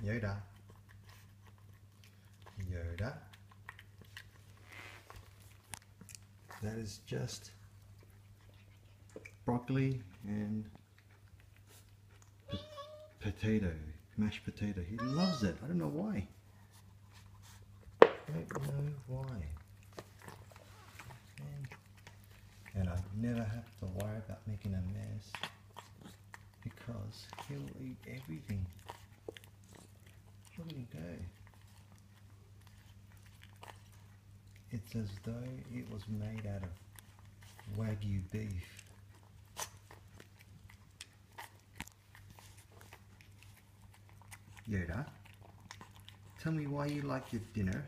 Yoda. Yoda. That is just broccoli and potato, mashed potato. He loves it. I don't know why. I don't know why. And I never have to worry about making a mess because he'll eat everything. Look at him go. It's as though it was made out of wagyu beef. Yoda, tell me why you like your dinner.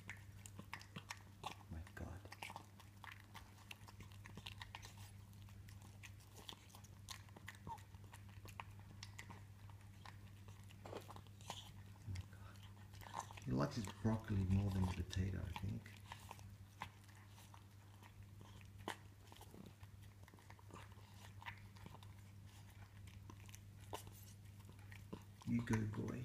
Oh my God. He likes his broccoli more than the potato, I think. You go, boy.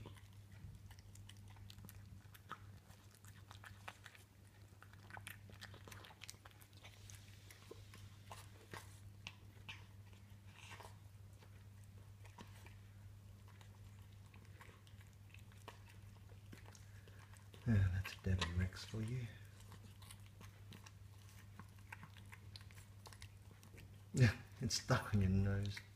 That's Devon Rex for you. Yeah, it's stuck on your nose.